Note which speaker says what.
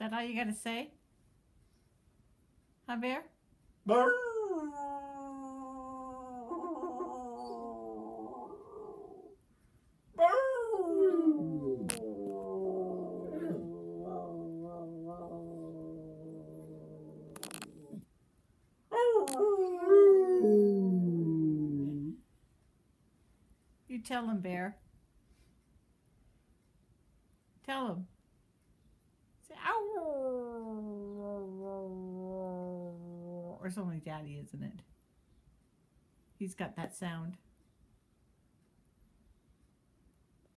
Speaker 1: That all you gotta say? Huh, Bear? You tell him, Bear. Tell him. Say, ow! Or something like that, isn't it? He's got that sound.